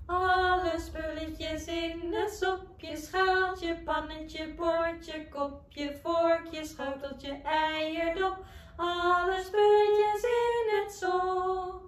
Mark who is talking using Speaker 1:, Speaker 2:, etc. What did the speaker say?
Speaker 1: Alle spulletjes in het sopje, schaaltje, pannetje, bordje, kopje, vorkje, schoteltje, eierdop. Alle spulletjes in het sop.